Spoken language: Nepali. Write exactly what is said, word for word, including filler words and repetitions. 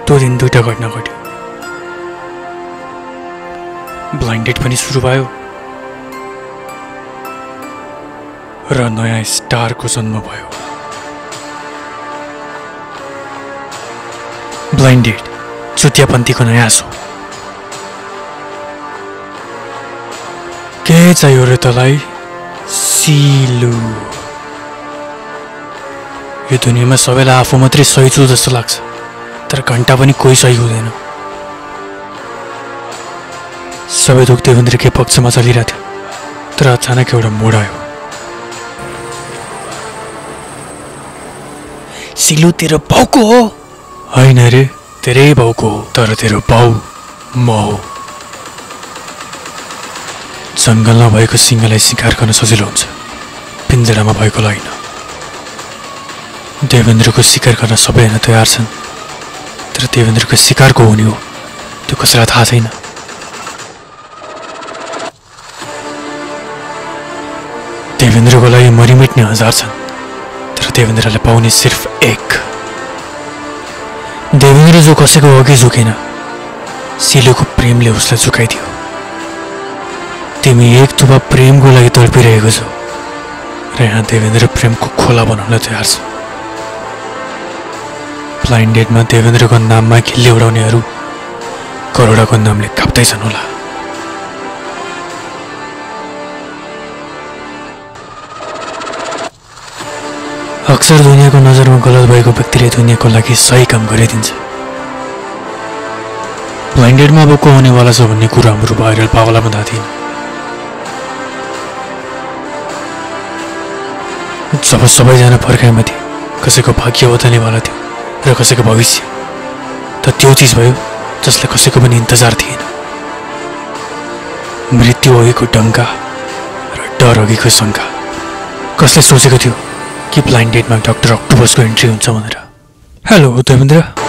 त्यो दिन दुईटा घटना घट्यो। ब्लाइन्ड डेट पनि सुरु भयो र नयाँ स्टारको जन्म भयो। ब्लाइन्ड डेट चुतियापन्थीको नयाँ सो। के चाहियो रे तलाई? सिलु। यो दुनियाँमा सबैलाई आफू मात्रै सही छु जस्तो लाग्छ, तर घन्टा पनि कोही सही हुँदैन। सबै थोक देवेन्द्रकै पक्षमा चलिरहेको थियो, तर अचानक एउटा मोड आयो। सिलु तेरो बाउको हो? होइन रे, तेरै बाउको हो, तर तेरो बाउ म हो। जङ्गलमा भएको सिंहलाई शिकार गर्न सजिलो हुन्छ, पिन्जरामा भएकोलाई होइन। देवेन्द्रको शिकार गर्न सबैजना तयार छन्, तर देवेन्द्रको शिकार को हुने हो त्यो कसैलाई थाहा छैन। देवेन्द्रको लागि मरिमिट्ने हजार छन्, तर देवेन्द्रले पाउने सिर्फ एक। देवेन्द्र जो कसैको अघि झुकेन, सिलुको प्रेमले उसलाई झुकाइदियो। तिमी एक थुपा प्रेमको लागि तडपिरहेको छौ र यहाँ देवेन्द्र प्रेमको खोला बनाउन तयार छ। ब्लाइन्ड डेटमा देवेन्द्रको नाममा खिल्ली उडाउनेहरू करोडाको नामले काप्दैछन् होला। अक्सर दुनियाँको नजरमा गलत भएको व्यक्तिले दुनियाँको लागि सही काम गरिदिन्छ। ब्लाइन्ड डेटमा अब को हुनेवाला छ भन्ने कुरा हाम्रो भाइरल पावला पनि थाहा थिएन। जब सबैजना पर्खाइमा थिए, कसैको भाग्य बदल्नेवाला थियो र कसैको भविष्य, त त्यो चिज भयो जसले कसैको पनि इन्तजार थिएन। मृत्यु अघिको डङ्का र डर अघिको शङ्का। कसले सोचेको थियो कि ब्लाइन्ड डेटमा डाक्टर अक्टोपसको एन्ट्री हुन्छ भनेर? हेलो देवेन्द्र।